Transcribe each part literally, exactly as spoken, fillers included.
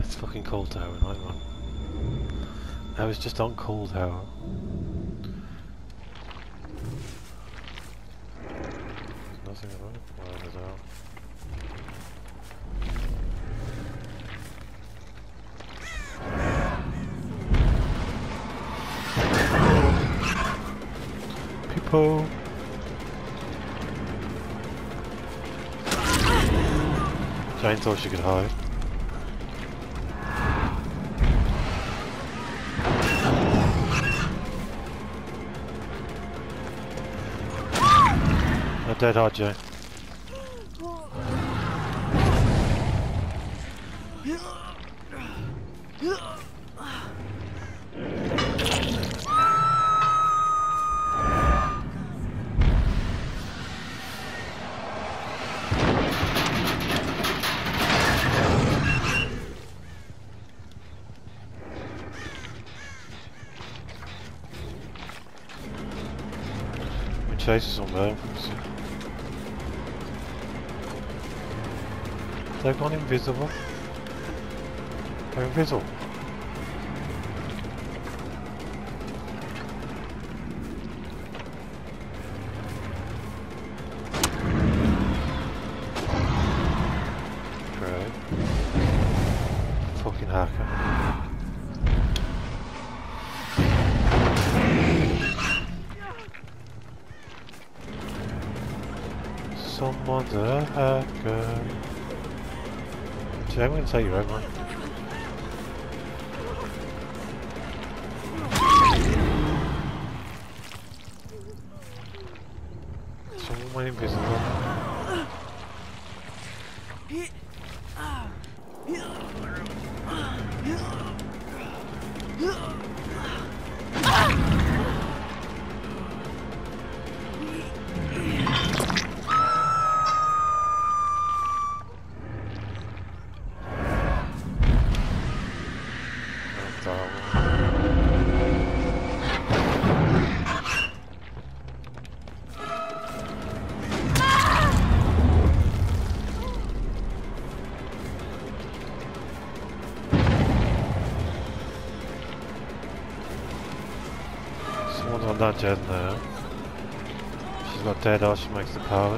It's fucking Cold Tower, right, man? I was just on Cold Tower. Nothing about it. Whatever they are. People. Jane thought she could hide. A dead hard, Jane. Chase is on there. They've gone invisible. They're invisible. Great. Fucking hacker. Someone's a hacker. Gee, I'm gonna take you out, man. Someone went invisible. Someone's on that jet now. She's got dead eye, she makes the pilot.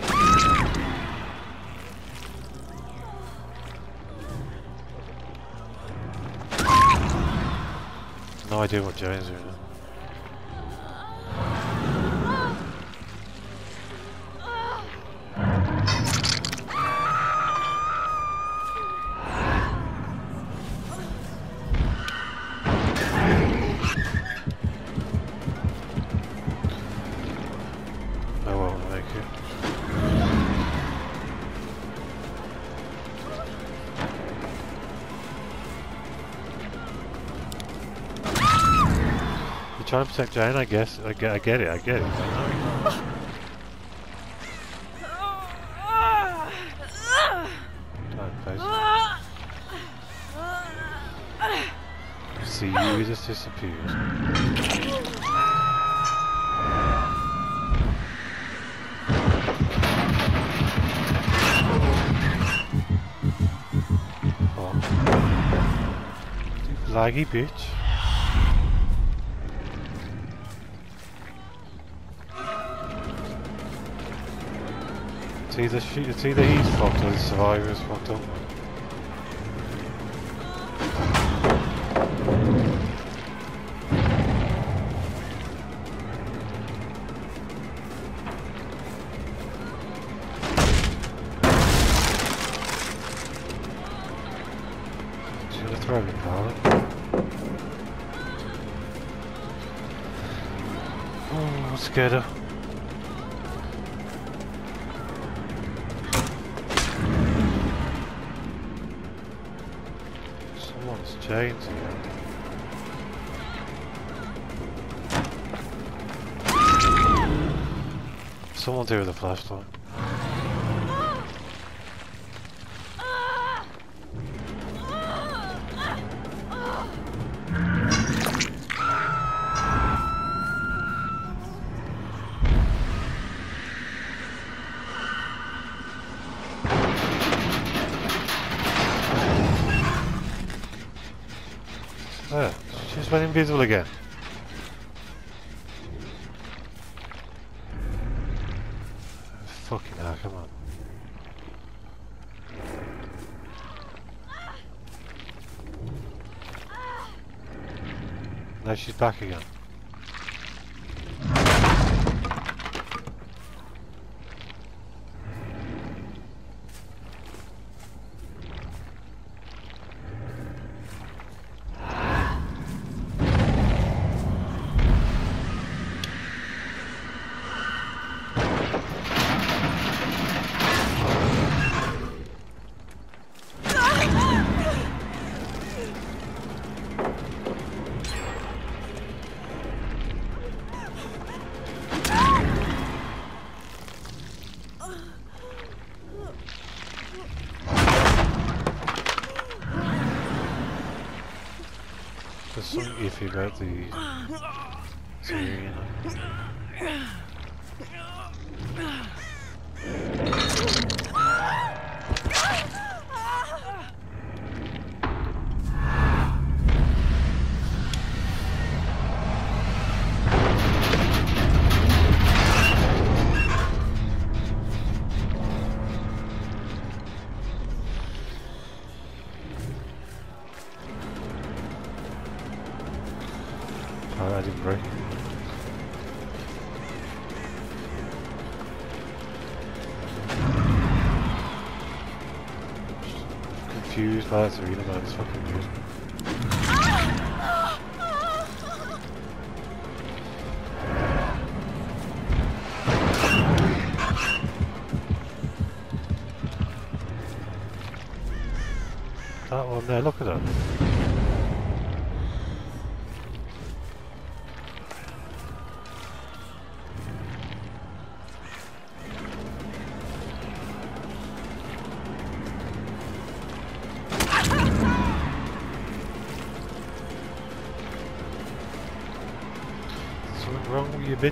No idea what Jane's doing now. I won't make it. You're trying to protect Jane, I guess. I get, I get it, I get it. Time face. See you just disappears. Oh. Laggy bitch. It's either, she, it's either he's fucked or the survivor's fucked up. She's gonna throw me, Carla. Oh, scared her. Someone's chains here. Someone's here with a flashlight. There, she just went invisible again. Fucking hell, come on. Now she's back again. There's something iffy about the series, you know. Oh, I didn't break. Confused by that arena, man. It's fucking weird. That one there, look at that. Something wrong with you, bitch?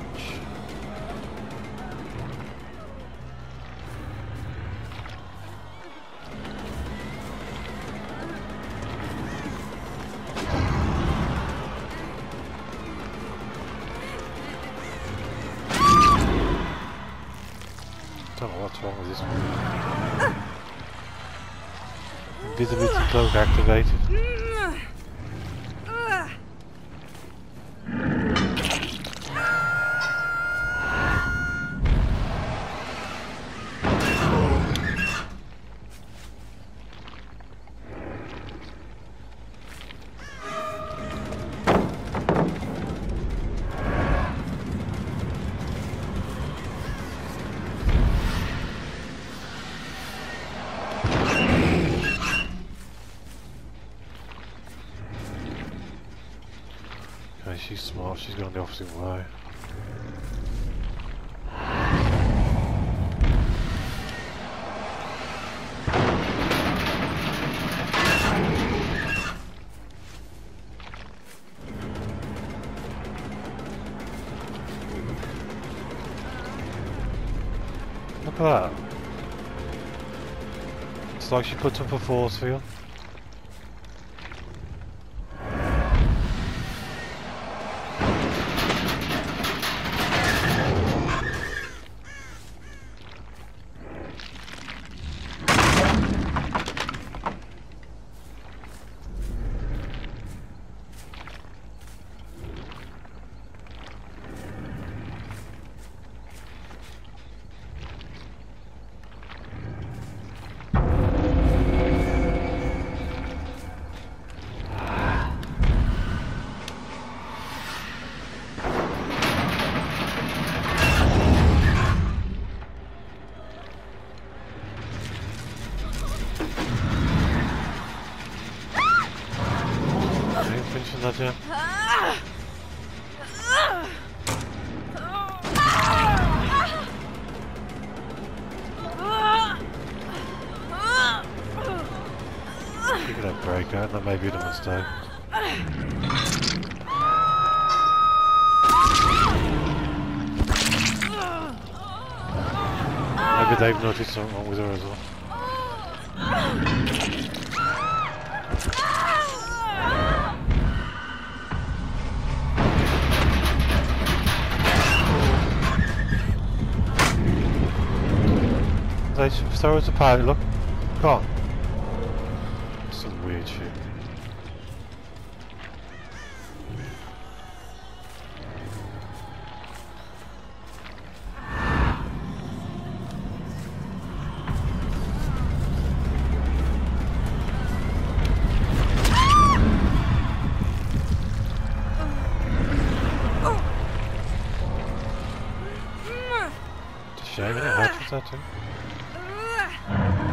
Don't know what's wrong with this one. Invisibility cloak activated. Okay, she's smart, she's going the opposite way. Look at that. It's like she put up a force field. Finishing that yet? Give it a break out, that may be the mistake. Maybe they've noticed something wrong with her as well. flamethrower as a pilot, look. Go on. Some weird shit. Shame, innit? How does that do?